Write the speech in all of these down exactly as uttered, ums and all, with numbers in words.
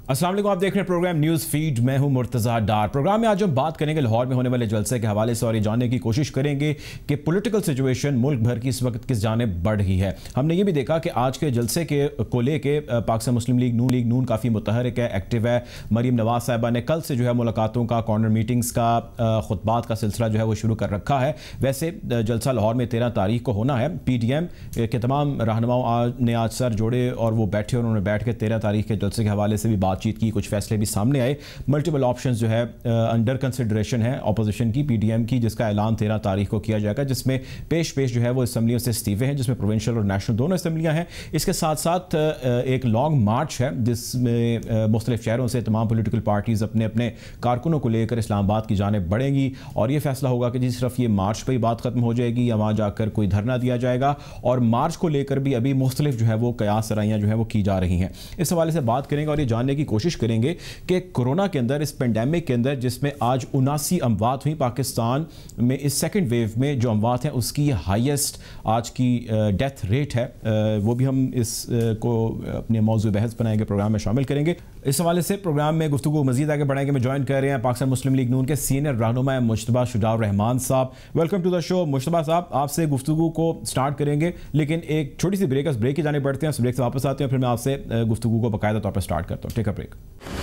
अस्सलाम वालेकुम, आप देख रहे हैं प्रोग्राम न्यूज़ फीड। मैं हूं मुर्तज़ा डार। प्रोग्राम में आज हम बात करेंगे लाहौर में होने वाले जलसे के हवाले से और ये जानने की कोशिश करेंगे कि पॉलिटिकल सिचुएशन मुल्क भर की इस वक्त किस जानिब बढ़ रही है। हमने ये भी देखा कि आज के जलसे के को लेके Pakistan Muslim League Noon League Noon काफ़ी मुतहरिक है, एक्टिव है। मरीम नवाज साहिबा ने कल से जो है मुलाकातों का, कॉर्नर मीटिंग्स का, खुतबात का सिलसिला जो है वो शुरू कर रखा है। वैसे जलसा लाहौर में तेरह तारीख को होना है। पी डी एम के तमाम रहनुमाओं ने आज सर जोड़े और वो बैठे और उन्होंने बैठ के तेरह तारीख के जलसे के हवाले से भी बातचीत की, कुछ फैसले भी सामने आए। मल्टीपल ऑप्शंस जो है अंडर कंसिडरेशन है अपोजिशन की, पीडीएम की, जिसका ऐलान तेरह तारीख को किया जाएगा, जिसमें पेश पेश जो है वो असम्बलियों से इस्तीफे हैं, जिसमें प्रोविंशियल और नेशनल दोनों असम्बलियां हैं। इसके साथ साथ एक लॉन्ग मार्च है जिसमें मुख्तलिफ शहरों से तमाम पोलिटिकल पार्टीज अपने अपने कारकुनों को लेकर इस्लामाबाद की जानिब बढ़ेंगी और यह फैसला होगा कि जी सिर्फ ये मार्च पर ही बात खत्म हो जाएगी या वहाँ जाकर कोई धरना दिया जाएगा। और मार्च को लेकर भी अभी मुख्तलिफ जो है वो कयास सराइयाँ जो है वो की जा रही हैं। इस हवाले से बात करेंगे और ये जानने की कोशिश करेंगे कि कोरोना के अंदर, इस पेंडेमिक के अंदर, जिसमें आज उनासी अमवात हुई पाकिस्तान में, इस सेकंड वेव में जो अमवात हैं उसकी हाईएस्ट आज की डेथ रेट है, वो भी हम इस को अपने मौजूद बहस बनाएंगे, प्रोग्राम में शामिल करेंगे। इस हवाले से प्रोग्राम में गुफ्तगू मजीद आगे बढ़ाएंगे। में ज्वाइन कर रहे हैं पाकिस्तान मुस्लिम लीग नून के सीनियर रहनुमा मुश्तबा शुजाउर रहमान साहब। Welcome to the show. Mushtaba साहब, आपसे गुफ्तगू को स्टार्ट करेंगे, लेकिन एक छोटी सी ब्रेक, ब्रेक की जाने पड़ते हैं, उस ब्रेक से वापस आते हैं, फिर मैं आपसे गुफ्तगू को बाकायदा तौर पर स्टार्ट करता हूँ। Take a break.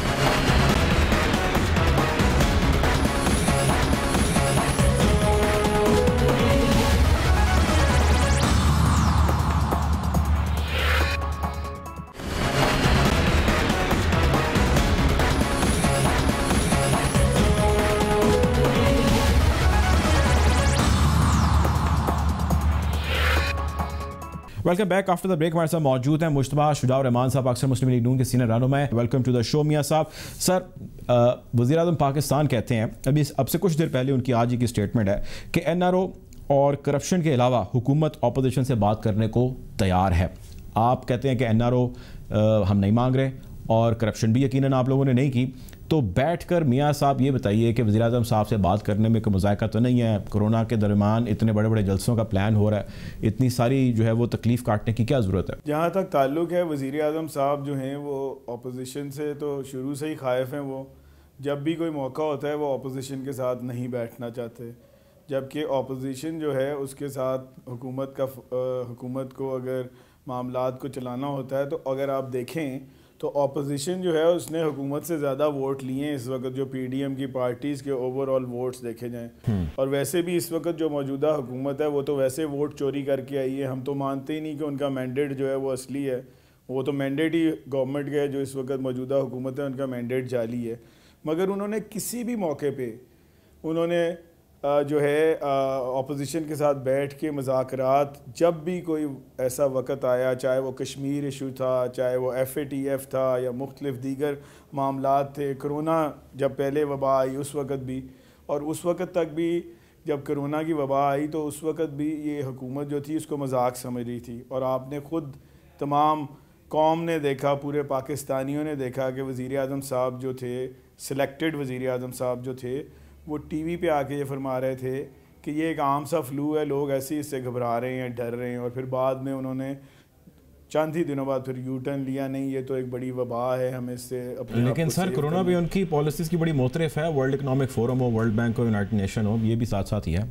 Welcome back after the break. हमारे साथ मौजूद हैं मुश्तबा शुजाउर रहमान साहब, पाकिस्तान मुस्लिम लीग नून के सीनियर रहनुमा। वेलकम टू द शो मियां साहब। सर, वज़ीर आज़म पाकिस्तान कहते हैं, अभी अब से कुछ देर पहले उनकी आज ही की स्टेटमेंट है कि एन आर ओ और करप्शन के अलावा हुकूमत अपोजिशन से बात करने को तैयार है। आप कहते हैं कि एन आर ओ हम नहीं मांग रहे और करप्शन भी यकीनन आप लोगों ने नहीं की, तो बैठकर मियाँ साहब ये बताइए कि वज़ीर आज़म साहब से बात करने में कोई मज़ायका तो नहीं है? कोरोना के दरमियान इतने बड़े बड़े जलसों का प्लान हो रहा है, इतनी सारी जो है वो तकलीफ़ काटने की क्या ज़रूरत है? जहाँ तक ताल्लुक़ है, वज़ीर आज़म साहब जो हैं वो अपोजिशन से तो शुरू से ही खाइफ हैं। वो जब भी कोई मौका होता है वो अपोजिशन के साथ नहीं बैठना चाहते, जबकि अपोजिशन जो है उसके साथ हुकूमत का हुकूमत को अगर मामलात को चलाना होता है, तो अगर आप देखें तो अपोजिशन जो है उसने हुकूमत से ज़्यादा वोट लिए हैं इस वक्त, जो पीडीएम की पार्टीज़ के ओवरऑल वोट्स देखे जाएं। और वैसे भी इस वक्त जो मौजूदा हुकूमत है वो तो वैसे वोट चोरी करके आई है। हम तो मानते ही नहीं कि उनका मैंडेट जो है वो असली है, वो तो मैंडेट ही गवर्नमेंट का है। जो इस वक्त मौजूदा हुकूमत है उनका मैंडेट जाली है। मगर उन्होंने किसी भी मौके पर उन्होंने जो है अपोजिशन के साथ बैठ के मुज़ाकरात, जब भी कोई ऐसा वक़्त आया, चाहे वो कश्मीर इशू था, चाहे वो एफ ए टी एफ था या मुख्तलिफ दीगर मामलात थे, कोरोना जब पहले वबा आई उस वक़्त भी, और उस वक़्त तक भी जब कोरोना की वबा आई तो उस वक़्त भी ये हुकूमत जो थी उसको मजाक समझ रही थी। और आपने ख़ुद तमाम कौम ने देखा, पूरे पाकिस्तानियों ने देखा कि वज़ीर आज़म साहब जो थे, सिलेक्टेड वज़ीर आज़म साहब जो थे, वो टीवी पे आके ये फरमा रहे थे कि ये एक आम सा फ्लू है, लोग ऐसे ही इससे घबरा रहे हैं, डर रहे हैं। और फिर बाद में उन्होंने चंद ही दिनों बाद फिर यू टर्न लिया, नहीं ये तो एक बड़ी वबा है, हमें इससे अपने। लेकिन सर, कोरोना भी उनकी पॉलिसीज़ की बड़ी मोतरफ है। वर्ल्ड इकनॉमिक फोरम हो, वर्ल्ड बैंक हो, यूनाइटेड नेशन हो, ये भी साथ साथ ही है।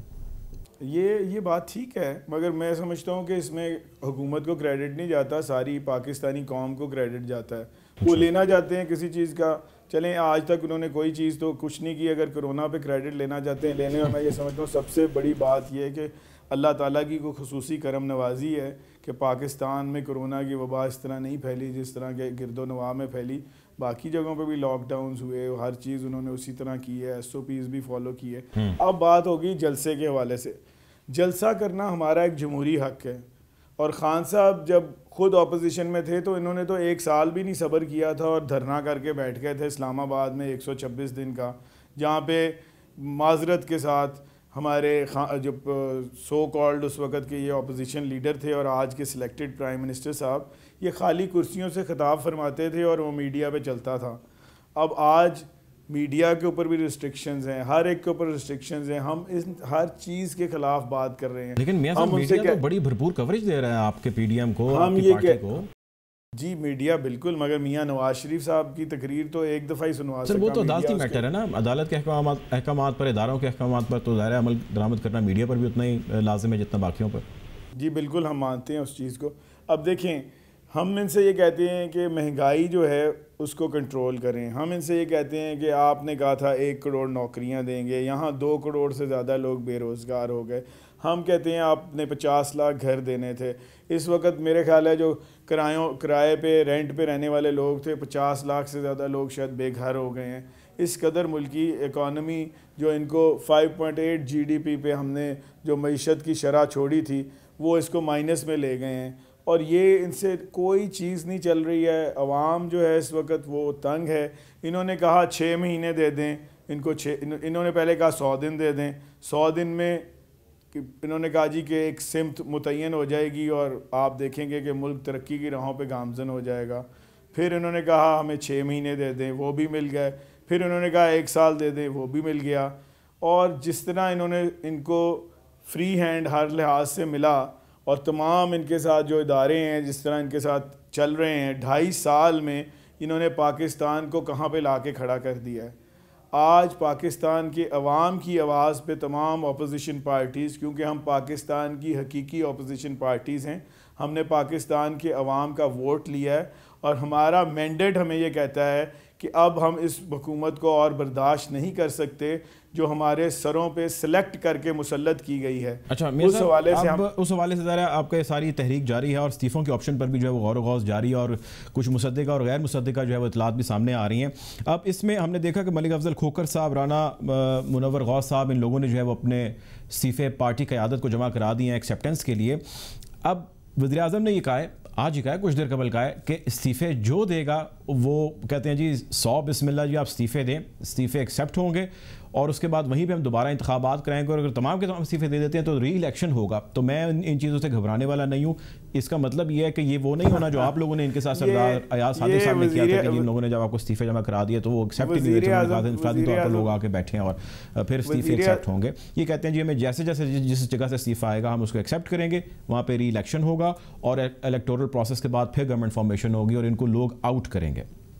ये ये बात ठीक है, मगर मैं समझता हूँ कि इसमें हुकूमत को क्रेडिट नहीं जाता, सारी पाकिस्तानी कौम को क्रेडिट जाता है। वो लेना चाहते हैं किसी चीज़ का, चलें आज तक उन्होंने कोई चीज़ तो कुछ नहीं की, अगर कोरोना पे क्रेडिट लेना चाहते हैं लेने में। मैं ये समझता हूँ सबसे बड़ी बात यह है कि अल्लाह ताला की कोई खुसूसी करम नवाजी है कि पाकिस्तान में कोरोना की वबा इस तरह नहीं फैली जिस तरह के गिरदो नवा में फैली। बाकी जगहों पे भी लॉकडाउन हुए, हर चीज़ उन्होंने उसी तरह की है, एस ओ पीज़ भी फॉलो की है। अब बात होगी जलसे के हवाले से। जलसा करना हमारा एक जमहूरी हक़ है, और ख़ान साहब जब ख़ुद अपोजिशन में थे तो इन्होंने तो एक साल भी नहीं सब्र किया था और धरना करके बैठ गए थे इस्लामाबाद में एक सौ छब्बीस दिन का, जहाँ पे माजरत के साथ हमारे जो सो कॉल्ड उस वक़्त के ये अपोजिशन लीडर थे और आज के सिलेक्टेड प्राइम मिनिस्टर साहब, ये खाली कुर्सियों से खिताब फरमाते थे और वो मीडिया पे चलता था। अब आज मीडिया के ऊपर भी रिस्ट्रिक्शंस हैं, हर एक के ऊपर रिस्ट्रिक्शंस हैं। हम इस हर चीज़ के खिलाफ बात कर रहे हैं। लेकिन मियां साहब, मीडिया तो बड़ी भरपूर कवरेज दे रहा है आपके पीडीएम को, हम आपकी ये पार्टी को। जी मीडिया बिल्कुल, मगर मियां नवाज शरीफ साहब की तकरीर तो एक दफ़ा ही सुनवा सर, वो तो अदालती मैटर है ना, अदालत के अहकाम पर, इदारों के अहकाम पर तो दायरा अमल दरामद करना मीडिया पर भी उतना ही लाजिम है जितना बाकियों पर। जी बिल्कुल, हम मानते हैं उस चीज़ को। अब देखें, हम इनसे ये कहते हैं कि महंगाई जो है उसको कंट्रोल करें। हम इनसे ये कहते हैं कि आपने कहा था एक करोड़ नौकरियां देंगे, यहाँ दो करोड़ से ज़्यादा लोग बेरोज़गार हो गए। हम कहते हैं आपने पचास लाख घर देने थे। इस वक्त मेरे ख्याल है जो किरायों किराए पे रेंट पे रहने वाले लोग थे, पचास लाख से ज़्यादा लोग शायद बेघर हो गए हैं। इस कदर मुल्की इकॉनमी जो इनको five point eight G D P पे हमने जो मईशत की शरह छोड़ी थी वो इसको माइनस में ले गए हैं, और ये इनसे कोई चीज़ नहीं चल रही है। अवाम जो है इस वक्त वो तंग है। इन्होंने कहा छः महीने दे दें इनको, छः इन्होंने पहले कहा सौ दिन दे दें। सौ दिन में इन्होंने कहा जी कि एक सिमत मुतय्यन हो जाएगी और आप देखेंगे कि मुल्क तरक्की की राहों पे गामजन हो जाएगा। फिर इन्होंने कहा हमें छः महीने दे दें, वो भी मिल गए। फिर इन्होंने कहा एक साल दे दें, वो भी मिल गया। और जिस तरह इन्होंने इनको फ्री हैंड हर लिहाज से मिला, और तमाम इनके साथ जो इदारे हैं जिस तरह इनके साथ चल रहे हैं, ढाई साल में इन्होंने पाकिस्तान को कहाँ पे लाके खड़ा कर दिया है। आज पाकिस्तान के अवाम की आवाज़ पे तमाम अपोजिशन पार्टीज़, क्योंकि हम पाकिस्तान की हकीकी अपोजिशन पार्टीज़ हैं, हमने पाकिस्तान के अवाम का वोट लिया है और हमारा मैंडेट हमें ये कहता है कि अब हम इस हुकूमत को और बर्दाश्त नहीं कर सकते जो हमारे सरों पे सिलेक्ट करके मुसल्लत की गई है। अच्छा, उस हवाले से हम उस हवाले से ज़रा आपका सारी तहरीक जारी है और इस्तीफ़ों के ऑप्शन पर भी जो है वो गौर गौस जारी है और कुछ मुसद्दिक़ा और गैर मुसद्दिक़ा जो है वो इतलात भी सामने आ रही हैं। अब इसमें हमने देखा कि मलिक अफजल खोखर साहब, राना मुनव्वर गौस साहब, इन लोगों ने जो है वो अपने इस्तीफ़े पार्टी क़यादत को जमा करा दिए हैं एक्सेप्टेंस के लिए। अब वज़ीर आज़म ने ये कहा है, आज ही कहा है, कुछ देर कबल कहा है कि इस्तीफ़े जो देगा वो कहते हैं जी सौ बिस्मिल्लाह जी आप इस्तीफ़े दें, इस्तीफ़े एक्सेप्ट होंगे और उसके बाद वहीं पे हम दोबारा इंतखाबात कराएंगे और अगर तमाम के तमाम इस्तीफ़े दे देते हैं तो री इलेक्शन होगा। तो मैं इन चीज़ों से घबराने वाला नहीं हूँ। इसका मतलब ये है कि ये वो नहीं होना जो आप लोगों ने इनके साथ सरदार अयाज सादिक साहब ने किया था कि जिन लोगों ने जब आपको इस्तीफ़े जमा करा दिए तो वो एक्सेप्ट ही नहीं हुए, इंफरादी तौर पर लोग आके बैठे हैं और फिर इस्तीफ़े एक्सेप्ट होंगे। ये कहते हैं जी हमें जैसे जैसे जिस जगह से इस्तीफ़ा आएगा हम उसको एक्सेप्ट करेंगे, वहाँ पर री इलेक्शन होगा और इलेक्टोरल प्रोसेस के बाद फिर गवर्नमेंट फॉर्मेशन होगी और इनको लोग आउट करेंगे।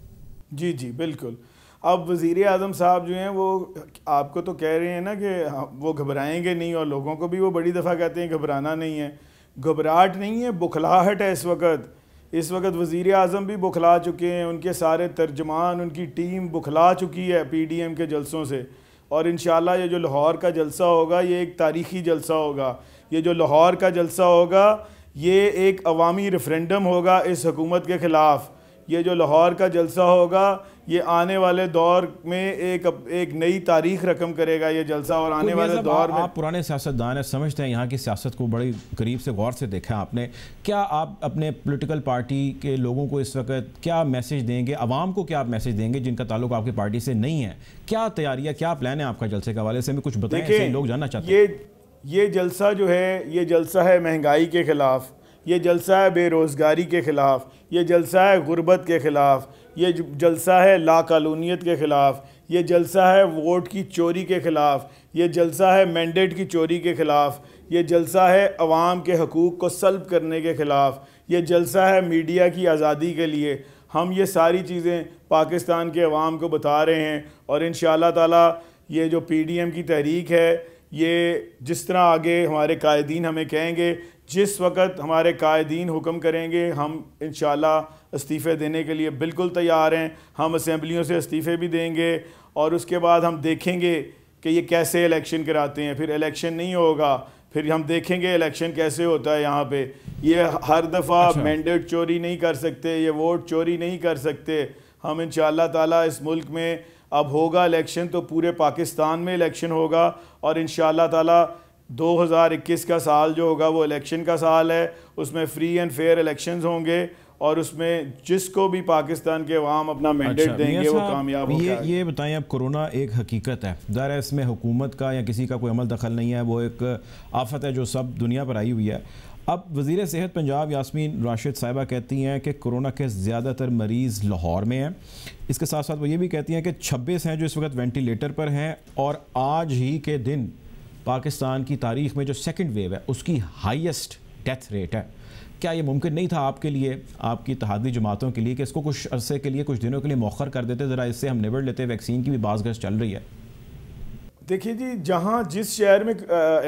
जी जी बिल्कुल। अब वज़ीर आज़म साहब जो हैं वो आपको तो कह रहे हैं ना कि वो घबराएंगे नहीं, और लोगों को भी वो बड़ी दफ़ा कहते हैं घबराना नहीं है। घबराहट नहीं है, बुखलाहट है इस वक्त। इस वक्त वज़ीर आज़म भी बुखला चुके हैं, उनके सारे तर्जमान, उनकी टीम बुखला चुकी है पी डी एम के जलसों से। और इंशाल्लाह ये जो लाहौर का जलसा होगा ये एक तारीख़ी जलसा होगा। ये जो लाहौर का जलसा होगा ये एक अवामी रेफरेंडम होगा इस हुकूमत के ख़िलाफ़। ये जो लाहौर का जलसा होगा ये आने वाले दौर में एक एक नई तारीख रकम करेगा ये जलसा, और आने वाले दौर में आप पुराने सियासतदान हैं, समझते हैं यहाँ की सियासत को बड़ी करीब से गौर से देखा आपने। क्या आप अपने पॉलिटिकल पार्टी के लोगों को इस वक्त क्या मैसेज देंगे, आवाम को क्या आप मैसेज देंगे जिनका ताल्लुक आपकी पार्टी से नहीं है? क्या तैयारियाँ, क्या प्लान है आपका जलसे के हवाले से? हमें कुछ बताएं, लोग जानना चाहते हैं। ये ये जलसा जो है ये जलसा है महंगाई के ख़िलाफ़, ये जलसा है बेरोज़गारी के ख़िलाफ़, ये जलसा है गुर्बत के ख़िलाफ़, ये जलसा है लाकानूनियत के ख़िलाफ़, ये जलसा है वोट की चोरी के ख़िलाफ़, ये जलसा है मैंडेट की चोरी के ख़िलाफ़, ये जलसा है अवाम के हकूक़ को सल्ब करने के ख़िलाफ़, ये जलसा है मीडिया की आज़ादी के लिए। हम ये सारी चीज़ें पाकिस्तान के अवाम को बता रहे हैं और इंशाअल्लाह ताला ये जो पी डी एम की तहरीक है ये जिस तरह आगे हमारे कायदीन हमें कहेंगे, जिस वक्त हमारे कायदीन हुक्म करेंगे, हम इंशाअल्लाह इस्तीफ़े देने के लिए बिल्कुल तैयार हैं। हम असम्बलियों से इस्तीफ़े भी देंगे और उसके बाद हम देखेंगे कि ये कैसे इलेक्शन कराते हैं। फिर इलेक्शन नहीं होगा, फिर हम देखेंगे इलेक्शन कैसे होता है यहाँ पे। ये हर दफ़ा अच्छा। मैंडेट चोरी नहीं कर सकते, ये वोट चोरी नहीं कर सकते। हम इंशाअल्लाह ताला इस मुल्क में अब होगा इलेक्शन तो पूरे पाकिस्तान में इलेक्शन होगा और इंशाअल्लाह ताला दो हज़ार इक्कीस का साल जो होगा वो इलेक्शन का साल है। उसमें फ्री एंड फेयर इलेक्शंस होंगे और उसमें जिसको भी पाकिस्तान के अवाम अपना मैंडेट अच्छा, देंगे वो कामयाब होगा। ये ये बताएं, अब कोरोना एक हकीकत है, ज़ाहिर है इसमें हुकूमत का या किसी का कोई अमल दखल नहीं है, वो एक आफत है जो सब दुनिया पर आई हुई है। अब वज़ीर सेहत पंजाब यास्मीन राशिद साहिबा कहती हैं कि कोरोना के ज़्यादातर मरीज़ लाहौर में हैं। इसके साथ साथ वो ये भी कहती हैं कि छब्बीस हैं जो इस वक्त वेंटिलेटर पर हैं और आज ही के दिन पाकिस्तान की तारीख़ में जो सेकंड वेव है उसकी हाईएस्ट डेथ रेट है। क्या ये मुमकिन नहीं था आपके लिए, आपकी इत्तेहादी जमातों के लिए, कि इसको कुछ अरसे के लिए, कुछ दिनों के लिए मौखर कर देते, ज़रा इससे हम निबड़ लेते? वैक्सीन की भी बात गज चल रही है। देखिए जी, जहाँ जिस शहर में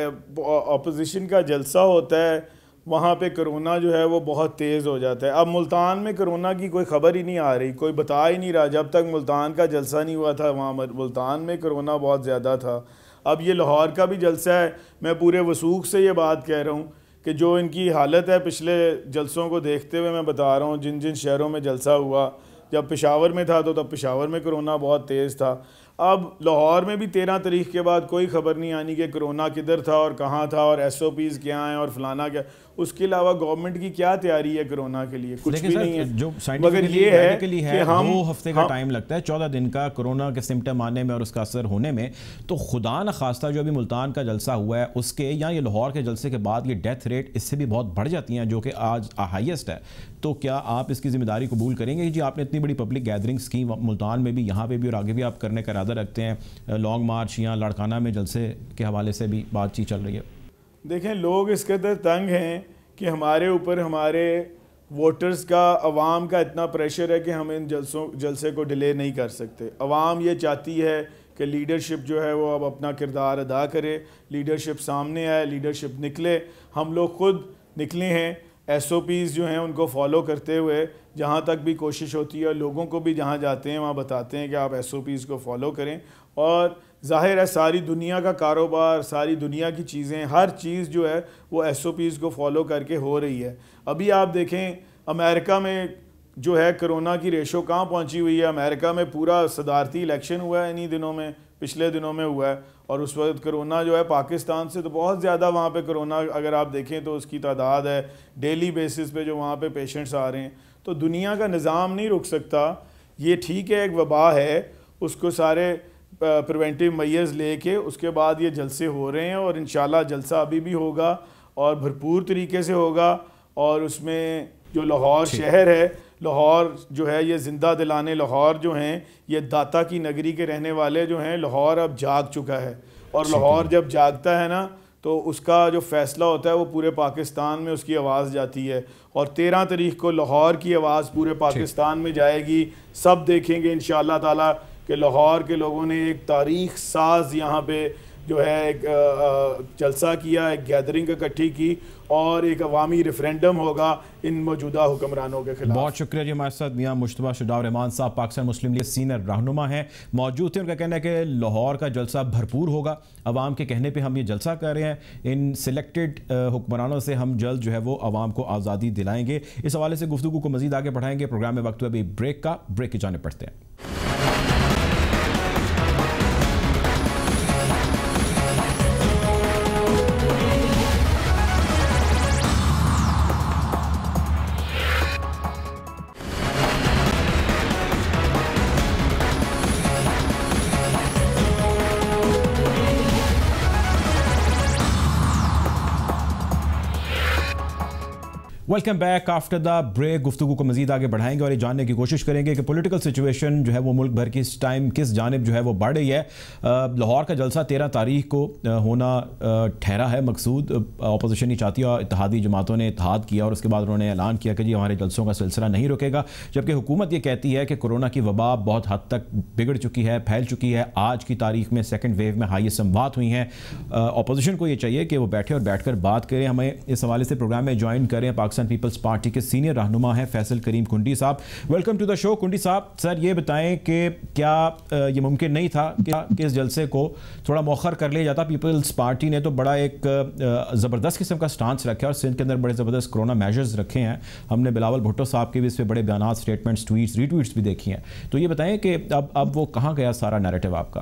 अपोजिशन का जलसा होता है वहाँ पे कोरोना जो है वो बहुत तेज़ हो जाता है। अब मुल्तान में कोरोना की कोई ख़बर ही नहीं आ रही, कोई बता ही नहीं रहा। जब तक मुल्तान का जलसा नहीं हुआ था वहाँ मुल्तान में कोरोना बहुत ज़्यादा था। अब ये लाहौर का भी जलसा है, मैं पूरे वसूख से ये बात कह रहा हूँ कि जो इनकी हालत है पिछले जलसों को देखते हुए मैं बता रहा हूँ, जिन जिन शहरों में जलसा हुआ, जब पेशावर में था तो तब पेशावर में कोरोना बहुत तेज़ था। अब लाहौर में भी तेरह तारीख के बाद कोई ख़बर नहीं आनी कि कोरोना किधर था और कहाँ था और एस ओ पीज़ क्या हैं और फलाना क्या। उसके अलावा गवर्नमेंट की क्या तैयारी है कोरोना के लिए? कुछ भी नहीं है। जो मगर ये है कि है हम दो हफ्ते का टाइम लगता है, चौदह दिन का कोरोना के सिम्टम आने में और उसका असर होने में। तो खुदा न खास्ता जो अभी मुल्तान का जलसा हुआ है उसके या ये लाहौर के जलसे के बाद ये डेथ रेट इससे भी बहुत बढ़ जाती हैं, जो कि आज हाईएस्ट है। तो क्या आप इसकी जिम्मेदारी कबूल करेंगे जी? आपने इतनी बड़ी पब्लिक गैदरिंग्स की मुल्तान में भी, यहाँ पे भी और आगे भी आप करने का इरादा रखते हैं? लॉन्ग मार्च या लाड़काना में जलसे के हवाले से भी बातचीत चल रही है। देखें, लोग इस कदर तंग हैं कि हमारे ऊपर हमारे वोटर्स का, अवाम का इतना प्रेशर है कि हम इन जलसों जलसे को डिले नहीं कर सकते। अवाम ये चाहती है कि लीडरशिप जो है वो अब अपना किरदार अदा करे, लीडरशिप सामने आए, लीडरशिप निकले। हम लोग खुद निकले हैं, एस ओ पीज़ जो हैं उनको फॉलो करते हुए जहाँ तक भी कोशिश होती है, लोगों को भी जहाँ जाते हैं वहाँ बताते हैं कि आप एस ओ पीज़ को फॉलो करें। और ज़ाहिर है सारी दुनिया का कारोबार, सारी दुनिया की चीज़ें, हर चीज़ जो है वो एस ओ पीज़ को फॉलो करके हो रही है। अभी आप देखें अमेरिका में जो है कोरोना की रेशो कहाँ पहुँची हुई है। अमेरिका में पूरा सदारती इलेक्शन हुआ है इन्हीं दिनों में, पिछले दिनों में हुआ है, और उस वक्त कोरोना जो है पाकिस्तान से तो बहुत ज़्यादा वहाँ पे कोरोना अगर आप देखें तो उसकी तादाद है डेली बेसिस पे जो वहाँ पे पेशेंट्स आ रहे हैं। तो दुनिया का निज़ाम नहीं रुक सकता। ये ठीक है, एक वबा है, उसको सारे प्रिवेंटिव मेजर्स लेके उसके बाद ये जलसे हो रहे हैं और इंशाल्लाह जलसा अभी भी होगा और भरपूर तरीके से होगा। और उसमें जो लाहौर शहर है, लाहौर जो है ये ज़िंदा दिलाने, लाहौर जो हैं ये दाता की नगरी के रहने वाले जो हैं, लाहौर अब जाग चुका है। और लाहौर जब जागता है ना तो उसका जो फ़ैसला होता है वो पूरे पाकिस्तान में उसकी आवाज़ जाती है। और तेरह तारीख को लाहौर की आवाज़ पूरे पाकिस्तान में जाएगी। सब देखेंगे इंशाअल्लाह ताला कि लाहौर के लोगों ने एक तारीख साज यहाँ पे जो है एक जलसा किया, एक गैदरिंग इकट्ठी की और एक अवामी रेफरेंडम होगा इन मौजूदा हुक्मरानों के खिलाफ। बहुत शुक्रिया जी। हमारे साथ मियां मुश्तबा शुजाउर रहमान साहब पाकिस्तान मुस्लिम लीग सीनियर रहनुमा हैं, मौजूद थे। उनका कहना है कि लाहौर का जलसा भरपूर होगा, अवाम के कहने पे हम ये जलसा कर रहे हैं। इन सिलेक्टेड हुक्मरानों से हम जल्द जो है वो अवाम को आज़ादी दिलाएंगे। इस हवाले से गुफ्तगू को मजीद आगे बढ़ाएंगे। प्रोग्राम में वक्त अभी ब्रेक का, ब्रेक की जाने पड़ते हैं। Welcome back after the break. गुफ्तगू को मजीद आगे बढ़ाएंगे और ये जानने की कोशिश करेंगे कि पॉलिटिकल सिचुएशन जो है वो मुल्क भर की इस टाइम किस जानिब जो है वो बढ़ रही है। लाहौर का जलसा तेरह तारीख को होना ठहरा है मकसूद। अपोजिशन नहीं चाहती और इत्तेहादी जमातों ने इत्तेहाद किया और उसके बाद उन्होंने ऐलान किया कि जी हमारे जलसों का सिलसिला नहीं रुकेगा, जबकि हुकूमत ये कहती है कि कोरोना की वबा बहुत हद तक बिगड़ चुकी है, फैल चुकी है। आज की तारीख में सेकेंड वेव में हाईएस्ट संवाद हुई हैं। अपोजिशन को ये चाहिए कि वो बैठे और बैठकर बात करें। हमें इस हवाले से प्रोग्राम में ज्वाइन करें पाकिस्तान पीपल्स पार्टी के सीनियर रहनुमा हैं फैसल करीम कुंडी साहब। वेलकम टू द शो कुंडी साहब। सर ये बताएं कि क्या ये मुमकिन नहीं था कि इस जलसे को थोड़ा मौखर कर लिया जाता? पीपल्स पार्टी ने तो बड़ा एक ज़बरदस्त किस्म का स्टांस रखा है और सिंध के अंदर बड़े ज़बरदस्त कोरोना मेजर्स रखे हैं। हमने बिलावल भुट्टो साहब के भी इस पर बड़े बयान, स्टेटमेंट्स, ट्वीट्स, रीट्वीट्स भी देखी हैं। तो ये बताएं कि अब अब वो कहाँ गया सारा नैरेटिव आपका?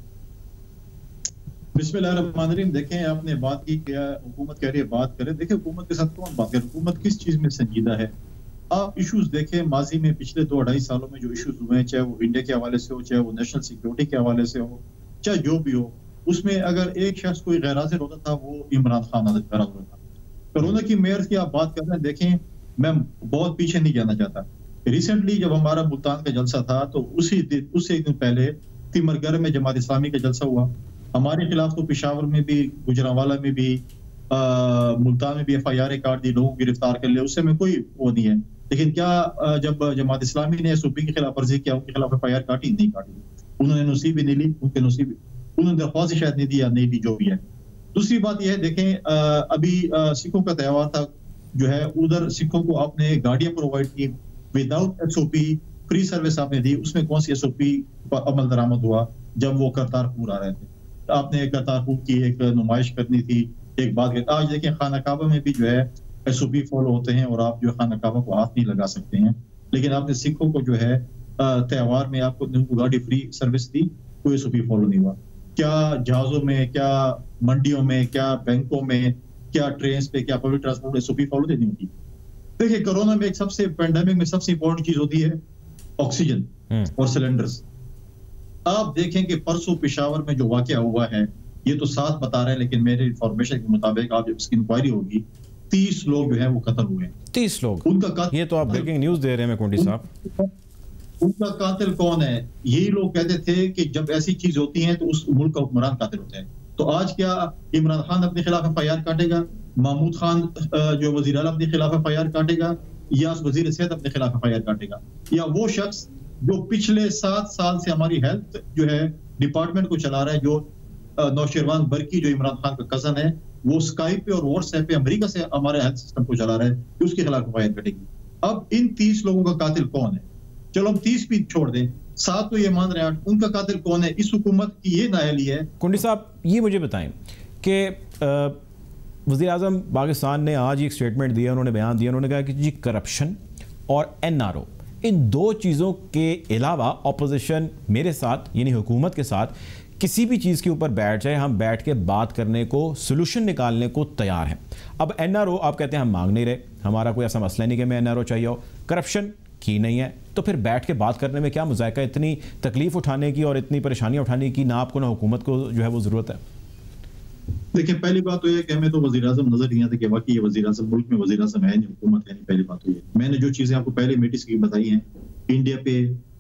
बिस्मिल्लाहिर्रहमानिर्रहीम। देखें, आपने बात की क्या हुकूमत कह रही है बात करें। देखें हुकूमत के साथ कौन बात करे, हुकूमत किस चीज में संजीदा है। आप इश्यूज देखें, माजी में पिछले दो ढाई सालों में जो इश्यूज हुए हैं, चाहे वो इंडिया के हवाले से हो, चाहे वो नेशनल सिक्योरिटी के हवाले से हो, चाहे जो भी हो, उसमें अगर एक शख्स कोई गैर हाजिर होता था वो इमरान खान गैर हाजिर होता था। कोरोना की मेयर की आप बात कर रहे हैं, देखें मैं बहुत पीछे नहीं जाना चाहता। रिसेंटली जब हमारा मुल्तान का जलसा था तो उसी दिन उससे एक दिन पहले तिमरगर में जमात इस्लामी का जलसा हुआ। हमारे खिलाफ तो पेशावर में भी, गुजरांवाला में भी, मुल्तान में भी एफ आई आर काट दी, लोगों को गिरफ्तार कर लिया, उससे में कोई वो नहीं है। लेकिन क्या जब जमात इस्लामी ने एस ओ पी की खिलाफ वर्जी किया, उनके खिलाफ एफ आई आर काटी? नहीं काटी। उन्होंने नसीब भी नहीं ली, उनके नसीब उन्होंने दरख्वास्त शायद नहीं दी या नहीं दी, जो भी है। दूसरी बात यह है, देखें अभी सिखों का त्यौहार था जो है, उधर सिखों को आपने गाड़ियां प्रोवाइड की without S O P, free service आपने दी, उसमें कौन सी एस ओ पी पर अमल दरामद हुआ जब वो करतारपुर आ रहे थे? आपने करतारपुर की एक नुमाइश करनी थी, एक बात। आज देखें खाना काबा में भी जो है एस ओ पी फॉलो होते हैं और आप जो खाना काबा को हाथ नहीं लगा सकते हैं, लेकिन आपने सिखों को जो है त्यौहार में आपको उनको गाड़ी फ्री सर्विस दी, कोई एस ओ पी फॉलो नहीं हुआ। क्या जहाजों में, क्या मंडियों में, क्या बैंकों में, क्या ट्रेन पे, क्या public transport S O P follow नहीं होती? देखिए कोरोना में एक सबसे पेंडेमिक में सबसे इंपॉर्टेंट चीज होती है ऑक्सीजन और सिलेंडर्स। आप देखें कि परसों पेशावर में जो वाकया हुआ है, ये तो सात बता रहे हैं, लेकिन मेरे इंफॉर्मेशन के मुताबिक आप जब इसकी इंक्वायरी होगी, तीस लोग जो है वो कत्ल हुए। तीस लोग? उनका ये तो आप ब्रेकिंग न्यूज दे रहे हैं कुंडी साहब। उनका कातिल कौन है? यही लोग कहते थे कि जब ऐसी चीज होती है तो उस मुल्क का हुक्मरान कातिल होते हैं। तो आज क्या इमरान खान अपने खिलाफ एफ आई आर काटेगा, महमूद खान जो वजीर आला अपने खिलाफ एफ आई आर काटेगा, या वजीर सेहत अपने खिलाफ एफ आई आर काटेगा, या वो शख्स जो पिछले सात साल से हमारी हेल्थ जो है डिपार्टमेंट को चला रहा है, जो नौशेरवान बरकी जो इमरान खान का कजन है, वो स्काइप पे और व्हाट्सएप पे अमेरिका से हमारे हेल्थ सिस्टम को चला रहा है, कि उसके खिलाफ एफ आई आर कटेगी। अब इन तीस लोगों का कातिल कौन है? चलो हम तीस भी छोड़ दें, सात तो ये मान रहे हैं, उनका कातिल कौन है? इस हुकूमत की ये नाअहली है। कुंडी साहब ये मुझे बताएं कि वज़ीर आज़म पाकिस्तान ने आज एक स्टेटमेंट दिया, उन्होंने बयान दिया, उन्होंने कहा कि जी करप्शन और एन आर ओ, इन दो चीज़ों के अलावा अपोजिशन मेरे साथ यानी हुकूमत के साथ किसी भी चीज़ के ऊपर बैठ जाए, हम बैठ के बात करने को, सोल्यूशन निकालने को तैयार हैं। अब एन आर ओ आप कहते हैं हम मांग नहीं रहे, हमारा कोई ऐसा मसला नहीं कि हमें एन आर ओ चाहिए हो, करप्शन की नहीं है, तो फिर बैठ के बात करने में क्या मुज़ायका? इतनी तकलीफ उठाने की और इतनी परेशानियां उठाने की ना आपको ना हुकूमत को जो है वो ज़रूरत है। देखिए पहली बात तो यह कि हमें तो वज़ीर आज़म नजर नहीं आता कि वाकई ये वज़ीर आज़म मुल्क में वज़ीर आज़म है नहीं, हुकूमत है नहीं। पहली बात तो ये, मैंने जो चीजें आपको पहले मीटिंग्स की बताई हैं, इंडिया पे,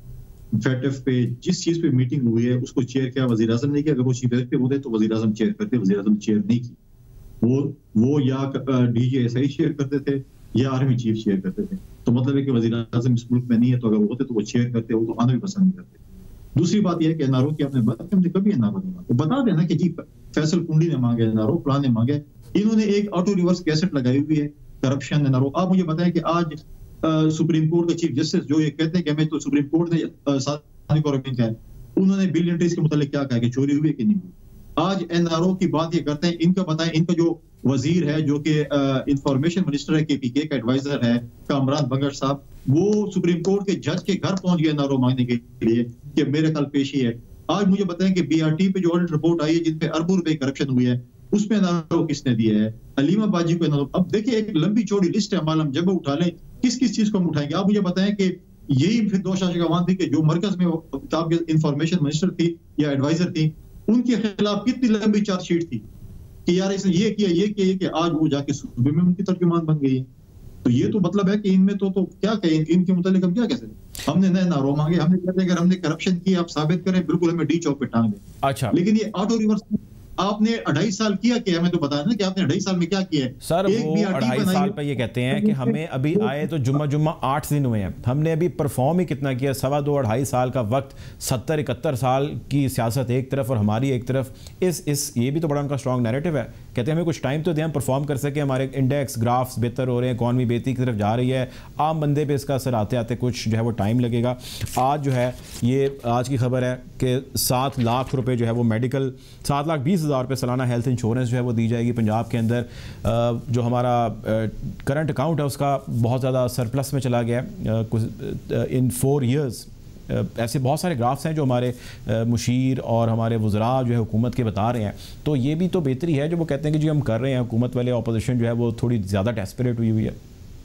फैटफ पे, जिस चीज पे मीटिंग हुई है उसको चेयर किया वज़ीर आज़म ने किया। अगर वो चीफ पे होते तो वज़ीर आज़म चेयर करते, वज़ीर आज़म चेयर नहीं की। वो वो या D G S I chair करते थे या आर्मी चीफ चेयर करते थे। तो मतलब है कि वज़ीर आज़म इस मुल्क में नहीं है, तो अगर वो होते तो वो चेयर करते, वो तो आना भी पसंद नहीं करते। दूसरी बात यह है कि एनआरओ की आपने बात की, हमने कभी एनआरओ नहीं मांगा, तो बता देना कि जी फैसल कुंडी ने मांगे एनआरओ, प्लान ने मांगे। इन्होंने एक ऑटो रिवर्स कैसेट लगाई हुई है, करप्शन एनआरओ। आप मुझे बताएं कि आज सुप्रीम कोर्ट के चीफ जस्टिस जो ये कहते हैं कि हमें तो सुप्रीम कोर्ट ने सादिक और अमीन का है, उन्होंने बिलियनरीज के मुतालिक क्या कहा कि चोरी हुई है कि नहीं हुई। आज एनआरओ की बात ये करते हैं, इनका बताएं, इनका जो वजीर है जो कि इंफॉर्मेशन मिनिस्टर है, केपीके का एडवाइजर है कामरान बंगट साहब, वो सुप्रीम कोर्ट के जज के घर पहुंच गए एनआरओ मांगने के लिए कि मेरे कल पेशी है। आज मुझे बताएं कि बीआरटी पे जो ऑडिट रिपोर्ट आई है जिनपे अरबों रुपए करप्शन हुई है, उसमें एनआरओ किसने दिया है? अलीमा बाजी को एनआरओ। अब देखिए एक लंबी चौड़ी लिस्ट है, मालूम जब उठा लें किस किस चीज को हम उठाएंगे। आप मुझे बताएं कि यही फिर दो शाशिकावान थी कि जो मरकज में आपके इंफॉर्मेशन मिनिस्टर थी या एडवाइजर थी, उनके खिलाफ कितनी लंबी चार्जशीट थी कि यार इसने ये किया ये किया कि आज वो जाके सूबे में उनकी तर्जुमान बन गई है। तो ये तो मतलब है कि इनमें तो तो क्या कहें, इनके मुतालिक हम क्या कह सकते? हमने नए नारो मांगे, हमने कहते हैं अगर हमने करप्शन की आप साबित करें, बिल्कुल हमें डी चौक पे टांग दें। अच्छा, लेकिन ये ऑटो रिवर्स आपने अढ़ाई साल किया कि हमें तो बताया ना कि आपने अढ़ाई साल में क्या किया है। सर वो अढ़ाई साल पे ये कहते हैं कि हमें अभी आए तो जुम्मा जुम्मा आठ दिन हुए हैं, हमने अभी परफॉर्म ही कितना किया। सवा दो अढ़ाई साल का वक्त, सत्तर इकहत्तर साल की सियासत एक तरफ और हमारी एक तरफ, इस इस ये भी तो बड़ा उनका स्ट्रॉन्ग नैरेटिव है। कहते हैं हमें कुछ टाइम तो दें, हम परफॉर्म कर सके, हमारे इंडेक्स ग्राफ्स बेहतर हो रहे हैं, इकॉनमी बेहतरी की तरफ जा रही है, आम बंदे पे इसका असर आते आते कुछ जो है वो टाइम लगेगा। आज जो है ये आज की खबर है कि सात लाख रुपए जो है वो मेडिकल, सात लाख बीस हज़ार रुपये सालाना हेल्थ इंश्योरेंस जो है वो दी जाएगी पंजाब के अंदर। जो हमारा करंट अकाउंट है उसका बहुत ज़्यादा सरप्लस में चला गया है कुछ इन फोर इयर्स। ऐसे बहुत सारे ग्राफ्स हैं जो हमारे मुशीर और हमारे वज़रा जो है हुकूमत के बता रहे हैं। तो ये भी तो बेहतरी है जो वो कहते हैं कि जी हम कर रहे हैं। हुकूमत वाले ऑपोजिशन जो है वो थोड़ी ज़्यादा डेस्परेट हुई हुई है।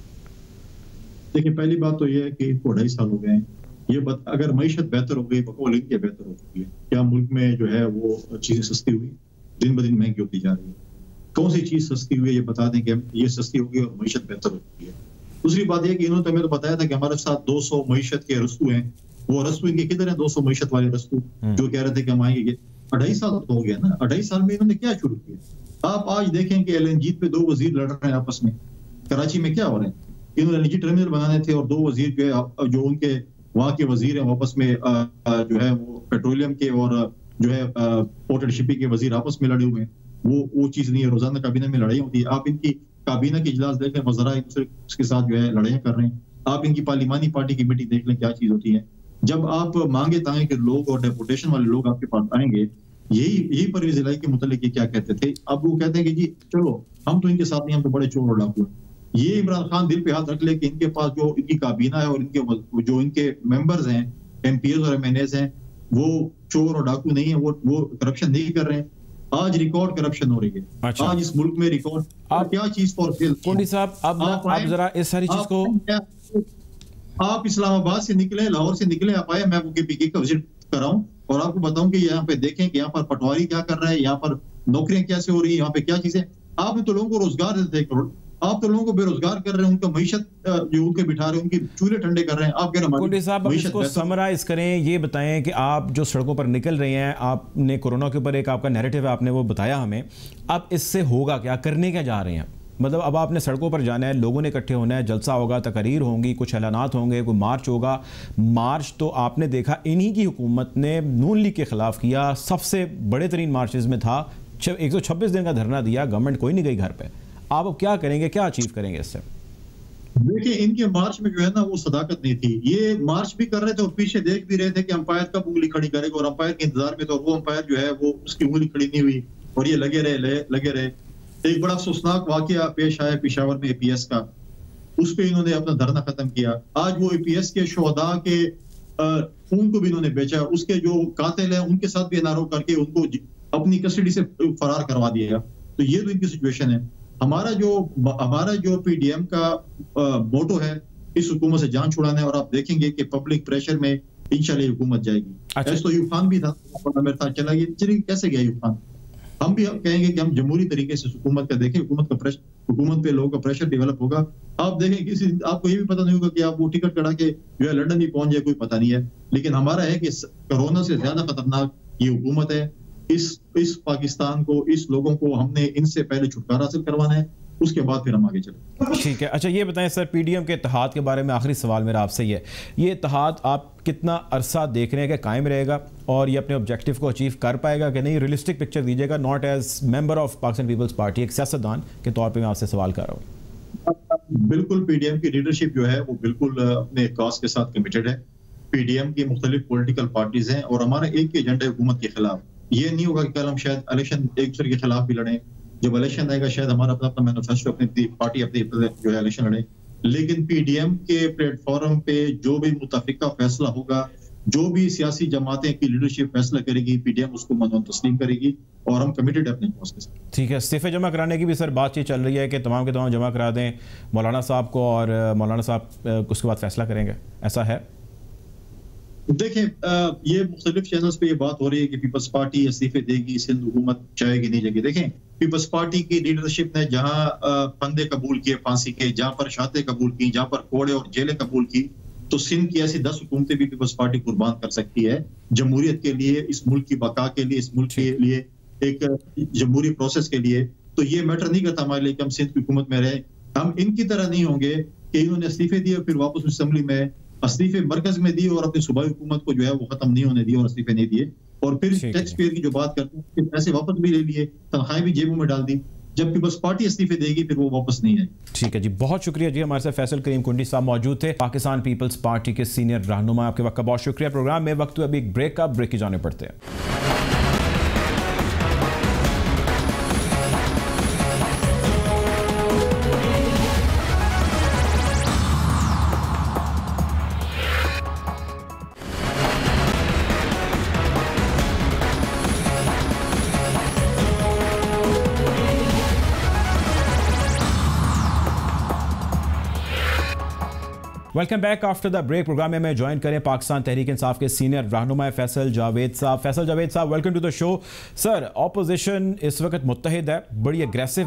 देखिए पहली बात तो ये है कि ढाई साल हो गए हैं, ये बत, अगर मईशत बेहतर हो गई, बकौल इनके बेहतर हो चुकी है, क्या मुल्क में जो है वो चीज़ें सस्ती हुई? दिन ब दिन महंगी होती जा रही है। कौन सी चीज़ सस्ती हुई है ये बता दें कि ये सस्ती होगी और मईशत बेहतर हो चुकी है। दूसरी बात यह कि इन्होंने तो हमें तो बताया था कि हमारे साथ दो सौ मईशत के रस्तू हैं, वो रस्तू इनके किधर है? दो सौ मईशत वाले रस्तू जो कह रहे थे कि हम आएंगे। अढ़ाई साल तो हो गया ना, अढ़ाई साल में इन्होंने क्या शुरू किया? आप आज देखें कि एलएनजी पे दो वजीर लड़ रहे हैं आपस में, कराची में क्या हो रहा है? इन्होंने एलएनजी टर्मिनल बनाने थे और दो वजीर जो है, जो उनके वहाँ के वजीर हैं आपस में जो है वो पेट्रोलियम के और जो है पोर्ट एंड शिपिंग के वजीर आपस में लड़े हुए हैं। वो वो चीज नहीं है, रोजाना काबीना में लड़ाई होती है। आप इनकी काबीना की इजलास देखें, वज़रा एक दूसरे के साथ जो है लड़ाइयाँ कर रहे हैं। आप इनकी पार्लिमानी पार्टी की मीटिंग देख लें, क्या चीज होती है। जब आप मांगे तांगे के लोग और डेपुटेशन वाले लोग आपके पास आएंगे, यही यही परवेज इलाही के मुतालिक क्या कहते थे, अब वो कहते हैं कि जी चलो हम तो इनके साथ नहीं, हम तो बड़े चोर और डाकू हैं। ये इमरान खान दिल पे हाथ रख ले कि इनके पास जो इनकी काबीना है और इनके जो इनके मेंबर्स हैं, एमपीएस और एमएनएस हैं, वो चोर और डाकू नहीं है, वो वो करप्शन नहीं कर रहे हैं। आज रिकॉर्ड करप्शन हो रही है। अच्छा। आज इस मुल्क में रिकॉर्ड आप क्या चीज फॉर सेल कोंडी साहब, अब आप, आप जरा इस सारी चीज को आप इस्लामाबाद से निकले, लाहौर से निकले, आप आए, मैं आपको केपीके का विजिट कराऊं और आपको बताऊं कि यहाँ पे देखें कि यहाँ पर पटवारी क्या कर रहा है, यहाँ पर नौकरियां कैसे हो रही है, यहाँ पे क्या चीजें। आपने तो लोगों को रोजगार देते थे करोड़, आप तो लोगों को बेरोजगार कर रहे हैं, उनका मईशत जो उनके बिठा रहे हैं, उनकी चूल्हे ठंडे कर रहे हैं। आप कह रहे हैं साहब इसको समराइज करें, ये बताएं कि आप जो सड़कों पर निकल रहे हैं, आपने कोरोना के ऊपर एक आपका नैरेटिव है, आपने वो बताया हमें। अब इससे होगा क्या, करने क्या जा रहे हैं? मतलब अब आपने सड़कों पर जाना है, लोगों ने इकट्ठे होना है, जलसा होगा, तकरीर होंगी, कुछ ऐलानात होंगे, कोई मार्च होगा। मार्च तो आपने देखा इन्हीं की हुकूमत ने नून लीग के खिलाफ किया, सबसे बड़े तरीन मार्चेज में था, एक सौ छब्बीस दिन का धरना दिया, गवर्नमेंट कोई नहीं गई घर पे। आप अब क्या करेंगे, क्या अचीव करेंगे इससे? देखिए, इनके मार्च में जो है ना वो सदाकत नहीं थी। ये मार्च भी कर रहे थे और पीछे देख भी रहे थे कि अंपायर कब उंगली खड़ी करेगा, और अंपायर के इंतजार में तो वो अंपायर जो है वो उसकी उंगली खड़ी नहीं हुई और ये लगे रहे लगे रहे। एक बड़ा अफसोसनाक वाकया पेश आया पेशावर में एपीएस का, उस पे इन्होंने अपना धरना खत्म किया। आज वो एपीएस के शोहदा के खून को भी इन्होंने बेचा, उसके जो कातिल हैं उनके साथ भी एनआरओ करके उनको अपनी कस्टडी से फरार करवा दिया। तो ये तो इनकी सिचुएशन है। हमारा जो हमारा जो पीडीएम का मोटो है, इस हुकूमत से जान छुड़ाना है, और आप देखेंगे कि पब्लिक प्रेशर में इंशाल्लाह हुकूमत जाएगी। अच्छा। ऐसे तो यूब खान भी था, मेरे साथ चला गया, चलिए कैसे गया यूब खान। हम भी कहेंगे कि हम जमहूरी तरीके से हुकूमत का देखें, हुकूमत का प्रेशर, हुकूमत पे लोगों का प्रेशर डेवलप होगा। आप देखें किसी आपको ये भी पता नहीं होगा कि आप वो टिकट कटा के जो है लंदन भी पहुंच जाए, कोई पता नहीं है। लेकिन हमारा है कि कोरोना से ज्यादा खतरनाक ये हुकूमत है। इस इस पाकिस्तान को, इस लोगों को हमने इनसे पहले छुटकारा हासिल करवाना है, उसके बाद फिर हम आगे चलें। ठीक है। अच्छा, ये बताएं सर, पीडीएम के इत्तेहाद के बारे में आखिरी सवाल मेरा आपसे ये ये इत्तेहाद आप कितना अरसा देख रहे हैं कि कायम रहेगा और ये अपने ऑब्जेक्टिव को अचीव कर पाएगा कि नहीं? रियलिस्टिक पिक्चर दीजिएगा, not as member of Pakistan Peoples Party, एक सियासतदान के तौर पर मैं आपसे सवाल कर रहा हूँ। बिल्कुल, पीडीएम की लीडरशिप जो है वो बिल्कुल अपने कॉज के साथ कमिटेड है। पीडीएम की मुख्तलिफ पॉलिटिकल पार्टीज हैं और हमारा एक ही एजेंडा है हुकूमत के खिलाफ। ये नहीं होगा कि कल हम शायद इलेक्शन एक दूसरे के खिलाफ भी लड़ें। जब इलेक्शन आएगा शायद हमारा अपना अपना मैनिफेस्टो, अपनी पार्टी अपनी जो है इलेक्शन लड़े। लेकिन पीडीएम के प्लेटफॉर्म पे जो भी मुतफिका फैसला होगा, जो भी सियासी जमातें की लीडरशिप फैसला करेगी, पीडीएम उसको मनोन तस्लीम करेगी और हम कमिटेड अपने कॉज के साथ। ठीक है। इस्तीफे जमा कराने की भी सर बातचीत चल रही है कि तमाम के तमाम जमा करा दें मौलाना साहब को और मौलाना साहब उसके बाद फैसला करेंगे, ऐसा है? देखें, ये मुख्तलिफ चैनल्स पे ये बात हो रही है कि पीपल्स पार्टी इस्तीफे देगी, सिंध हुकूमत चाहेगी नहीं जाएगी। देखें, पीपल्स पार्टी की लीडरशिप ने जहां फंदे कबूल किए फांसी के, जहां पर शाते कबूल की, जहां पर कोड़े और जेलें कबूल की, तो सिंध की ऐसी दस हुकूमतें भी पीपल्स पार्टी कुर्बान कर सकती है जमहूरियत के लिए, इस मुल्क की बका के लिए, इस मुल्क के लिए, एक जमहूरी प्रोसेस के लिए। तो ये मैटर नहीं करता हमारे लिए कि हम सिंध की हुकूमत में रहे। हम इनकी तरह नहीं होंगे कि इन्होंने इस्तीफे दिए फिर वापस असेंबली में इस्तीफे मरकज में दिए और अपनी सूबाई हुकूमत को जो है वो खत्म नहीं होने दिए और इस्तीफे नहीं दिए, और फिर टैक्स पेयर की जो बात करते हैं पैसे वापस भी ले लिए, तनख्वाहें भी जेबों में डाल दी। जब पीपल्स पार्टी इस्तीफे देगी फिर वो वापस नहीं आएगी। ठीक है जी, बहुत शुक्रिया जी। हमारे साथ फैसल करीम कुंडी साहब मौजूद थे, पाकिस्तान पीपल्स पार्टी के सीनियर रहनुमा। आपके वक्त का बहुत शुक्रिया। प्रोग्राम में वक्त अभी एक ब्रेक का ब्रेक की जाने पड़ते हैं। Welcome back after the break. Program में मैं ज्वाइन करें पाकिस्तान तहरीक इंसाफ के सीनियर रहनुमा फैसल जावेद साहब। फैसल जावेद साहब, welcome to the show. Sir, opposition इस वक्त मुत्तहिद है, बड़ी अग्रेसिव है,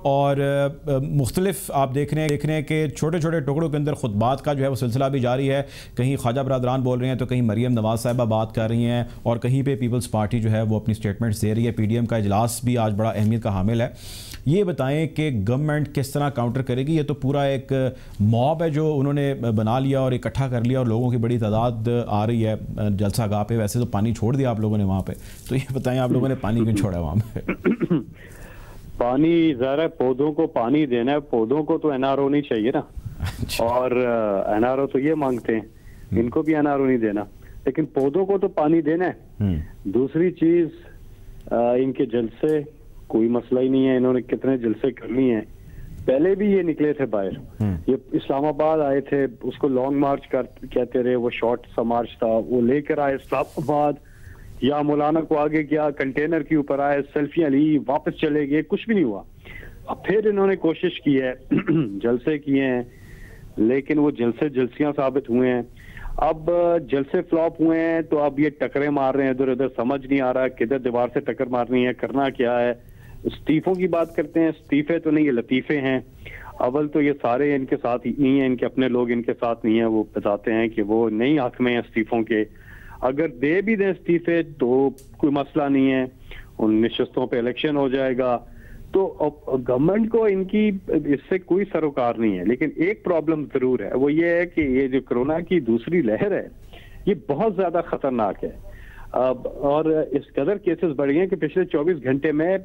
और मुख्तलिफ आप देख रहे हैं देख रहे हैं कि छोटे छोटे टुकड़ों के अंदर खुतबात का जो है वो सिलसिला भी जारी है। कहीं ख्वाजा बरदरान बोल रहे हैं तो कहीं मरीम नवाज साहिबा बात कर रही हैं और कहीं पे पीपल्स पार्टी जो है वो अपनी स्टेटमेंट्स दे रही है। पीडीएम का इजलास भी आज बड़ा अहमियत का हामिल है। ये बताएं कि गवर्नमेंट किस तरह काउंटर करेगी? ये तो पूरा एक मॉब है जो उन्होंने बना लिया और इकट्ठा कर लिया और लोगों की बड़ी तादाद आ रही है जलसा गाह पे। वैसे तो पानी छोड़ दिया आप लोगों ने वहाँ पे, तो ये बताएं आप लोगों ने पानी क्यों छोड़ा वहाँ पे? पानी ज़रा पौधों को पानी देना है, पौधों को तो एनआरओ नहीं चाहिए ना। और एनआरओ तो ये मांगते हैं, इनको भी एनआरओ नहीं देना, लेकिन पौधों को तो पानी देना है। दूसरी चीज इनके जलसे कोई मसला ही नहीं है, इन्होंने कितने जलसे कर लिए हैं। पहले भी ये निकले थे बाहर, ये इस्लामाबाद आए थे, उसको लॉन्ग मार्च कर कहते रहे, वो शॉर्ट सा मार्च था, वो लेकर आए इस्लामाबाद, या मौलाना को आगे किया, कंटेनर के ऊपर आए, सेल्फियां ली, वापस चले गए, कुछ भी नहीं हुआ। अब फिर इन्होंने कोशिश की है, जलसे किए हैं, लेकिन वो जलसे जलसियां साबित हुए हैं। अब जलसे फ्लॉप हुए हैं तो अब ये टकरे मार रहे हैं इधर उधर, समझ नहीं आ रहा किधर दीवार से टक्कर मारनी है, करना क्या है। इस्तीफों की बात करते हैं, इस्तीफे तो नहीं, ये लतीफे हैं। अव्वल तो ये सारे इनके साथ ही नहीं है, इनके अपने लोग इनके साथ नहीं है, वो बताते हैं कि वो नहीं हक में है इस्तीफों के। अगर दे भी दें इस्तीफे तो कोई मसला नहीं है, उन नशस्तों पे इलेक्शन हो जाएगा। तो गवर्नमेंट को इनकी इससे कोई सरोकार नहीं है। लेकिन एक प्रॉब्लम जरूर है, वो ये है कि ये जो कोरोना की दूसरी लहर है ये बहुत ज्यादा खतरनाक है। अब और इस कदर केसेस बढ़ गए हैं कि पिछले चौबीस घंटे में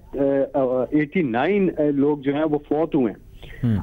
नवासी लोग जो हैं वो फौत हुए हैं।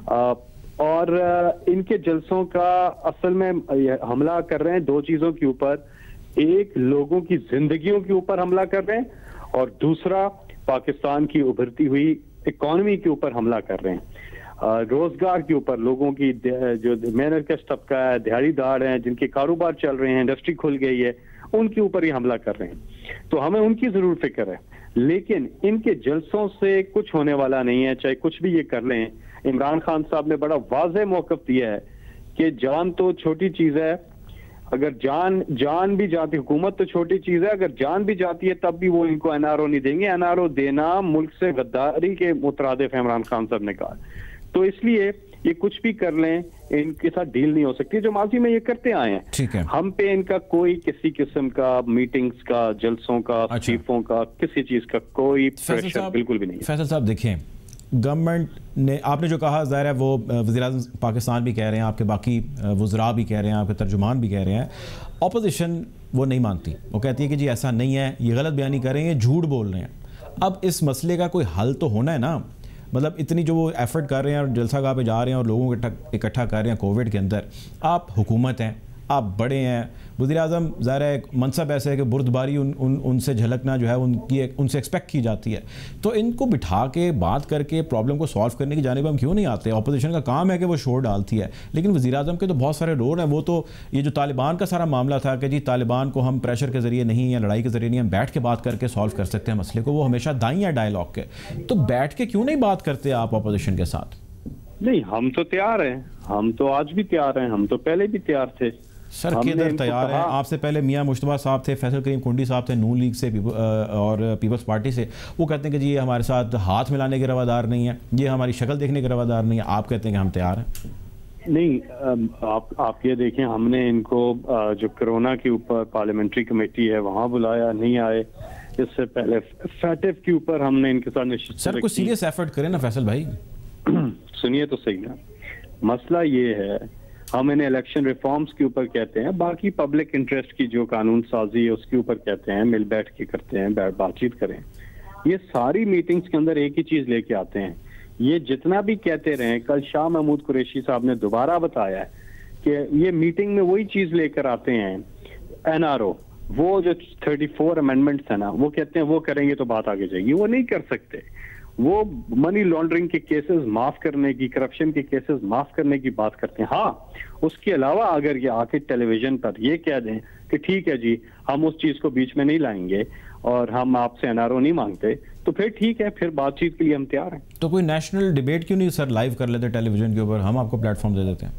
और इनके जलसों का असल में हमला कर रहे हैं दो चीजों के ऊपर, एक लोगों की जिंदगियों के ऊपर हमला कर रहे हैं और दूसरा पाकिस्तान की उभरती हुई इकोनॉमी के ऊपर हमला कर रहे हैं। रोजगार के ऊपर, लोगों की जो मेहनत का तबका है, दिहाड़ीदार हैं, जिनके कारोबार चल रहे हैं, इंडस्ट्री खुल गई है, उनके ऊपर ही हमला कर रहे हैं। तो हमें उनकी जरूर फिक्र है, लेकिन इनके जलसों से कुछ होने वाला नहीं है, चाहे कुछ भी ये कर लें। इमरान खान साहब ने बड़ा वाज़ेह मौक़िफ़ दिया है कि जान तो छोटी चीज है, अगर जान जान भी जाती, हुकूमत तो छोटी चीज है, अगर जान भी जाती है तब भी वो इनको एनआरओ नहीं देंगे। एनआरओ देना मुल्क से गद्दारी के मुतरादिफ है, इमरान खान साहब ने कहा। तो इसलिए ये कुछ भी कर लें, इनके साथ डील नहीं हो सकती, जो माजी में ये करते आए हैं। ठीक है, हम पे इनका कोई किसी किस्म का मीटिंग्स का, जलसों का, इस्तीफों का, किसी चीज का कोई प्रेशर बिल्कुल भी नहीं है। फैसल साहब देखिए, गवर्नमेंट ने, आपने जो कहा ज़ाहिर है वो वज़ीर-ए-आज़म पाकिस्तान भी कह रहे हैं, आपके बाकी वज़रा भी कह रहे हैं, आपके तर्जुमान भी कह रहे हैं, अपोजिशन वो नहीं मानती, वो कहती है कि जी ऐसा नहीं है, ये गलत बयानी कर रहे हैं, ये झूठ बोल रहे हैं। अब इस मसले का कोई हल तो होना है ना, मतलब इतनी जो वो एफर्ट कर रहे हैं और जलसा गाह पे जा रहे हैं और लोगों को इकट्ठा कर रहे हैं कोविड के अंदर, आप हुकूमत हैं, आप बड़े हैं, वज़ीर-ए-आज़म ज़ाहिर है मनसब ऐसे है कि बुर्दबारी उन, उन उनसे झलकना जो है उनकी एक, उनसे एक्सपेक्ट की जाती है। तो इनको बिठा के बात करके प्रॉब्लम को सॉल्व करने की जानिब हम क्यों नहीं आते? अपोजिशन का काम है कि वो शोर डालती है, लेकिन वज़ीर-ए-आज़म के तो बहुत सारे रोल हैं। वो तो ये जो तालिबान का सारा मामला था कि जी तालिबान को हम प्रेशर के ज़रिए नहीं या लड़ाई के ज़रिए नहीं, हम बैठ के बात करके सॉल्व कर सकते हैं मसले को, वो हमेशा दाई है डायलॉग के। तो बैठ के क्यों नहीं बात करते आप अपोजिशन के साथ? नहीं, हम तो तैयार हैं, हम तो आज भी तैयार हैं, हम तो पहले भी तैयार थे। सर किधर तैयार है? आपसे पहले मियां मुश्तबा साहब थे, फैसल करीम कुंडी साहब थे नून लीग से और पीपल्स पार्टी से, वो कहते हैं कि जी ये हमारे साथ हाथ मिलाने के रवादार नहीं है, ये हमारी शक्ल देखने के रवादार नहीं है। आप कहते हैं कि हम तैयार हैं। नहीं, आप आप ये देखें, हमने इनको जो कोरोना के ऊपर पार्लियामेंट्री कमेटी है वहाँ बुलाया, नहीं आए। इससे पहले फैटिव के ऊपर हमने इनके साथ, सर कुछ सीरियस एफर्ट करें ना फैसल भाई। सुनिए तो सही ना, मसला ये है, हम इन्हें इलेक्शन रिफॉर्म्स के ऊपर कहते हैं, बाकी पब्लिक इंटरेस्ट की जो कानून साजी है उसके ऊपर कहते हैं, मिल बैठ के करते हैं, बैठ बातचीत करें। ये सारी मीटिंग्स के अंदर एक ही चीज लेके आते हैं, ये जितना भी कहते रहे, कल शाह महमूद कुरैशी साहब ने दोबारा बताया है कि ये मीटिंग में वही चीज लेकर आते हैं, एनआरओ, वो जो थर्टी फोर अमेंडमेंट्स है ना, वो कहते हैं वो करेंगे तो बात आगे जाएगी। वो नहीं कर सकते, वो मनी लॉन्ड्रिंग के केसेस माफ करने की, करप्शन के केसेस माफ करने की बात करते हैं। हाँ, उसके अलावा अगर ये आके टेलीविजन पर ये कह दें कि ठीक है जी हम उस चीज को बीच में नहीं लाएंगे और हम आपसे एनआरओ नहीं मांगते, तो फिर ठीक है, फिर बातचीत के लिए हम तैयार हैं। तो कोई नेशनल डिबेट क्यों नहीं सर लाइव कर लेते टेलीविजन के ऊपर, हम आपको प्लेटफॉर्म दे देते हैं।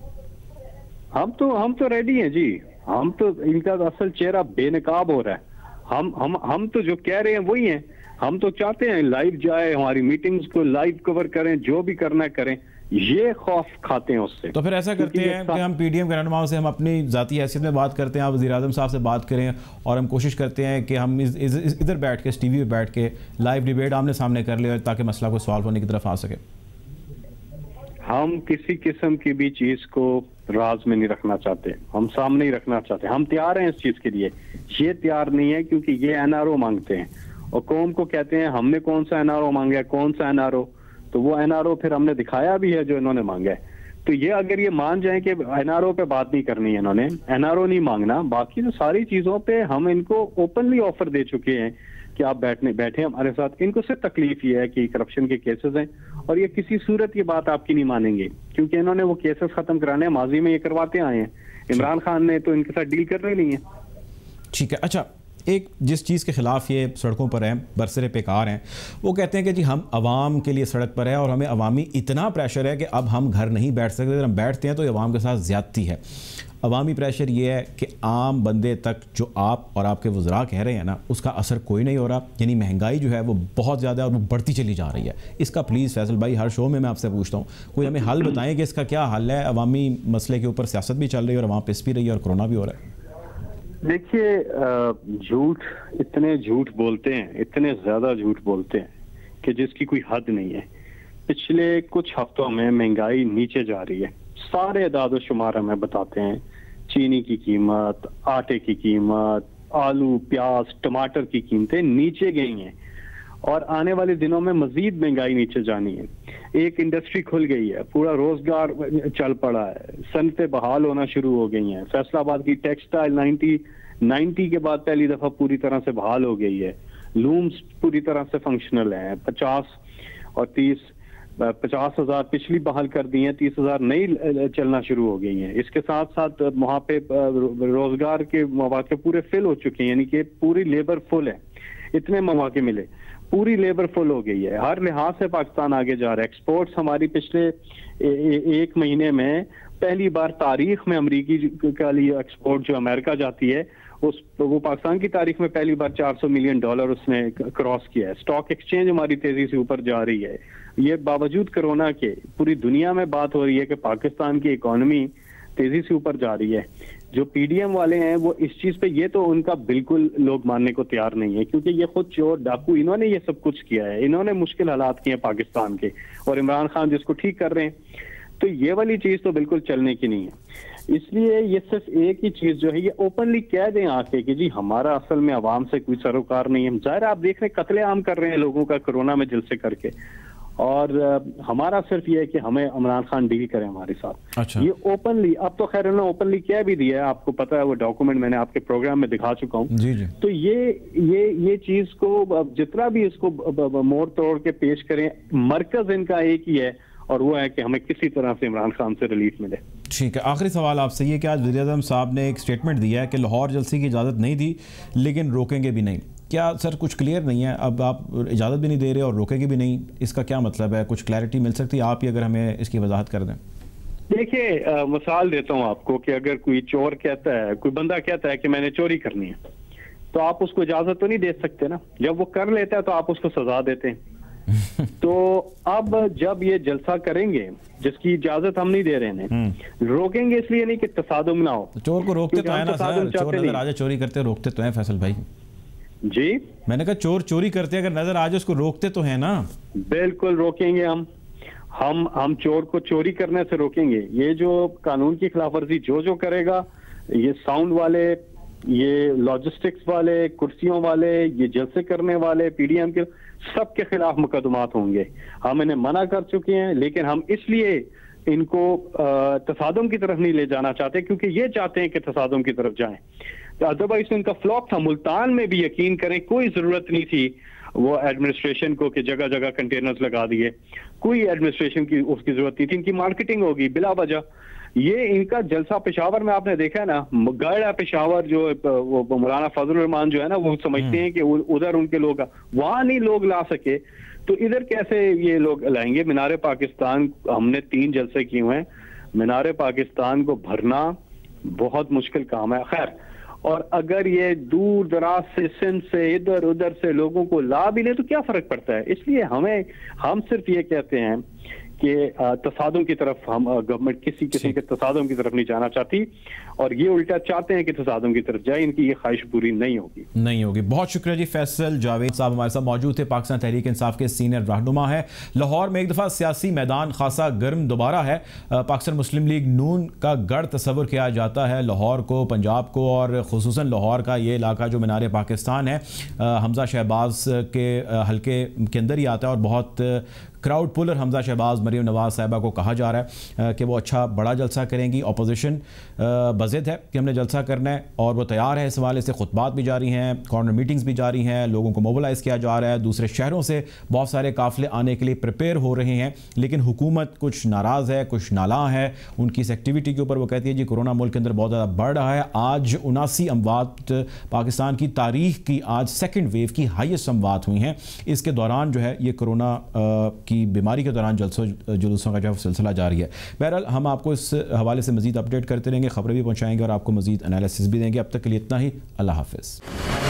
हम तो हम तो रेडी हैं जी, हम तो, इनका असल चेहरा बेनकाब हो रहा है। हम हम हम तो जो कह रहे हैं वही हैं, हम तो चाहते हैं लाइव जाए, हमारी मीटिंग्स को लाइव कवर करें, जो भी करना करें, ये खौफ खाते हैं उससे। तो फिर ऐसा करते हैं कि हम पीडीएम के रहनुमाओं से हम अपनी जाती हैसियत में बात करते हैं, आप वज़ीर आज़म साहब से बात करें और हम कोशिश करते हैं कि हम इस, इस, इस, इधर बैठ के, इस टीवी पे बैठ के लाइव डिबेट आमने सामने कर ले, ताकि मसला को सॉल्व होने की तरफ आ सके। हम किसी किस्म की भी चीज को राज में नहीं रखना चाहते, हम सामने ही रखना चाहते हैं। हम तैयार हैं इस चीज के लिए, ये तैयार नहीं है क्योंकि ये एनआरओ मांगते हैं और कौम को कहते हैं हमने कौन सा एनआरओ मांगा है, कौन सा एनआरओ, तो वो एनआरओ फिर हमने दिखाया भी है जो इन्होंने मांगा है। तो ये अगर ये मान जाए कि एनआरओ पे बात नहीं करनी है, इन्होंने एनआरओ नहीं मांगना, बाकी तो सारी चीजों पे हम इनको ओपनली ऑफर दे चुके हैं कि आप बैठने बैठे हमारे साथ। इनको सिर्फ तकलीफ ये है कि करप्शन के केसेस हैं और ये किसी सूरत की बात आपकी नहीं मानेंगे क्योंकि इन्होंने वो केसेस खत्म कराने, माजी में ये करवाते आए हैं। इमरान खान ने तो इनके साथ डील करनी नहीं है। ठीक है। अच्छा, एक जिस चीज़ के ख़िलाफ़ ये सड़कों पर हैं, बरसरे पेकार हैं, वो कहते हैं कि जी हम आवाम के लिए सड़क पर है और हमें अवामी इतना प्रेशर है कि अब हम घर नहीं बैठ सकते, अगर हम बैठते हैं तो ये अवाम के साथ ज़्यादती है। अवामी प्रेशर ये है कि आम बंदे तक जो आप और आपके वज़रा कह रहे हैं ना, उसका असर कोई नहीं हो रहा, यानी महंगाई जो है वो बहुत ज़्यादा और वो बढ़ती चली जा रही है। इसका प्लीज़ फैसल भाई, हर शो में मैं आपसे पूछता हूँ, कोई हमें हल बताएं कि इसका क्या हल है। अवामी मसले के ऊपर सियासत भी चल रही है और वहाँ पिस भी रही है और कोरोना भी हो रहा है। देखिए, झूठ, इतने झूठ बोलते हैं, इतने ज्यादा झूठ बोलते हैं कि जिसकी कोई हद नहीं है। पिछले कुछ हफ्तों में महंगाई नीचे जा रही है, सारे अदाद शुमार हमें बताते हैं। चीनी की कीमत, आटे की कीमत, आलू, प्याज, टमाटर की कीमतें नीचे गई हैं और आने वाले दिनों में मजीद महंगाई नीचे जानी है। एक इंडस्ट्री खुल गई है, पूरा रोजगार चल पड़ा है, सनतें बहाल होना शुरू हो गई हैं। फैसलाबाद की टेक्सटाइल नाइन्टी नाइन्टी के बाद पहली दफा पूरी तरह से बहाल हो गई है। लूम्स पूरी तरह से फंक्शनल हैं। पचास और तीस पचास हजार पिछली बहाल कर दी हैं, तीस हजार नई चलना शुरू हो गई हैं। इसके साथ साथ वहाँ पे रोजगार के मौके पूरे फिल हो चुके हैं, यानी कि पूरी लेबर फुल है। इतने मौके मिले, पूरी लेबर फुल हो गई है। हर लिहाज से पाकिस्तान आगे जा रहा है। एक्सपोर्ट्स हमारी पिछले ए, ए, एक महीने में पहली बार तारीख में अमरीकी का लिए एक्सपोर्ट जो अमेरिका जाती है, उस वो पाकिस्तान की तारीख में पहली बार चार सौ मिलियन डॉलर उसने क्रॉस किया है। स्टॉक एक्सचेंज हमारी तेजी से ऊपर जा रही है। ये बावजूद कोरोना के पूरी दुनिया में बात हो रही है कि पाकिस्तान की इकोनॉमी तेजी से ऊपर जा रही है। जो पीडीएम वाले हैं वो इस चीज पे, ये तो उनका बिल्कुल लोग मानने को तैयार नहीं है क्योंकि ये खुद चोर डाकू, इन्होंने ये सब कुछ किया है, इन्होंने मुश्किल हालात किए हैं पाकिस्तान के और इमरान खान जिसको ठीक कर रहे हैं। तो ये वाली चीज तो बिल्कुल चलने की नहीं है। इसलिए ये सिर्फ एक ही चीज जो है, ये ओपनली कह दें आके कि जी हमारा असल में अवाम से कोई सरोकार नहीं है। जाहिर आप देख रहे हैं कत्लेआम कर रहे हैं लोगों का कोरोना में जलसे करके, और हमारा सिर्फ ये है कि हमें इमरान खान डील करें हमारे साथ। अच्छा। ये ओपनली, अब तो खैर उन्होंने ओपनली कह भी दिया है, आपको पता है, वो डॉक्यूमेंट मैंने आपके प्रोग्राम में दिखा चुका हूँ। जी जी। तो ये ये ये चीज को जितना भी इसको मोड़ तोड़ के पेश करें, मरकज इनका एक ही है और वो है कि हमें किसी तरह से इमरान खान से रिलीफ मिले। ठीक है। आखिरी सवाल आपसे ये कि आज वज़ीर आज़म साहब ने एक स्टेटमेंट दिया है कि लाहौर जलसे की इजाज़त नहीं दी लेकिन रोकेंगे भी नहीं। क्या सर कुछ क्लियर नहीं है? अब आप इजाज़त भी नहीं दे रहे और रोकेंगे भी नहीं, इसका क्या मतलब है? कुछ क्लैरिटी मिल सकती है? आप ही अगर हमें इसकी वजाहत कर दें। देखिए, मिसाल देता हूँ आपको कि अगर कोई चोर कहता है, कोई बंदा कहता है कि मैंने चोरी करनी है, तो आप उसको इजाज़त तो नहीं दे सकते ना। जब वो कर लेता है तो आप उसको सजा देते हैं। तो अब जब ये जलसा करेंगे जिसकी इजाजत हम नहीं दे रहे हैं, रोकेंगे इसलिए नहीं कि तसादुम ना हो। चोर को रोकते तो है ना सर, चोर नजर आ जाए चोरी करते रोकते तो है फैसल भाई जी। मैंने कहा चोर चोरी करते अगर नजर आ जाए उसको रोकते तो है ना। बिल्कुल रोकेंगे हम हम हम चोर को चोरी करने से रोकेंगे। ये जो कानून की खिलाफ वर्जी जो जो करेगा, ये साउंड वाले, ये लॉजिस्टिक्स वाले, कुर्सियों वाले, ये जलसे करने वाले, पीडीएम के, सबके खिलाफ मुकदमात होंगे। हम इन्हें मना कर चुके हैं, लेकिन हम इसलिए इनको तसादुम की तरफ नहीं ले जाना चाहते क्योंकि ये चाहते हैं कि तसादुम की तरफ जाएं। तो अदरवाइज इनका फ्लॉप था। मुल्तान में भी यकीन करें कोई जरूरत नहीं थी वो एडमिनिस्ट्रेशन को कि जगह जगह कंटेनर्स लगा दिए, कोई एडमिनिस्ट्रेशन की उसकी जरूरत नहीं थी। इनकी मार्केटिंग होगी बिला वजह। ये इनका जलसा पेशावर में आपने देखा है ना, गढ़ पेशावर जो वो मौलाना फजल रहमान जो है ना, वो समझते हैं कि उधर उनके लोग वहां नहीं लोग ला सके तो इधर कैसे ये लोग लाएंगे। मीनारे पाकिस्तान हमने तीन जलसे किए हुए हैं। मीनारे पाकिस्तान को भरना बहुत मुश्किल काम है। खैर, और अगर ये दूर दराज से सिंध से इधर उधर से लोगों को ला भी ले तो क्या फर्क पड़ता है। इसलिए हमें हम सिर्फ ये कहते हैं कि तसादुम की तरफ हम गवर्नमेंट किसी किस्म के तसादुम की तरफ नहीं जाना चाहती, और ये उल्टा चाहते हैं कि तसादुम की तरफ जाए। इनकी ये ख्वाहिश पूरी नहीं होगी नहीं होगी बहुत शुक्रिया जी। फैसल जावेद साहब हमारे साथ मौजूद थे, पाकिस्तान तहरीक इंसाफ के सीनियर रहनुमा है। लाहौर में एक दफ़ा सियासी मैदान खासा गर्म दोबारा है। पाकिस्तान मुस्लिम लीग नून का गढ़ तस्वर किया जाता है लाहौर को, पंजाब को, और खुसूसन लाहौर का ये इलाका जो मीनार पाकिस्तान है हमजा शहबाज के हल्के के अंदर ही आता है, और बहुत क्राउड पुलर हमजा शहबाज मरीम नवाज साहिबा को कहा जा रहा है कि वो अच्छा बड़ा जलसा करेंगी। अपोजिशन बज़िद है कि हमने जलसा करना है और वो तैयार है। इस हवाले से खुतबात भी जारी हैं, कॉर्नर मीटिंग्स भी जारी हैं, लोगों को मोबिलाइज़ किया जा रहा है। दूसरे शहरों से बहुत सारे काफ़िले आने के लिए प्रिपेयर हो रहे हैं, लेकिन हुकूमत कुछ नाराज़ है, कुछ नाला है उनकी इस एक्टिविटी के ऊपर। वो कहती है जी कोरोना मुल्क के अंदर बहुत ज़्यादा बढ़ रहा है। आज उनासी अमवात पाकिस्तान की तारीख की आज सेकेंड वेव की हाईएस्ट अमवात हुई हैं। इसके दौरान जो है ये कोरोना की बीमारी के दौरान जलसों जुलूसों का जो सिलसिला जारी है। बहरहाल हम आपको इस हवाले से मजीद अपडेट करते रहेंगे, खबरें भी पहुंचाएंगे और आपको मजीद एनालिसिस भी देंगे। अब तक के लिए इतना ही, अल्लाह हाफिज़।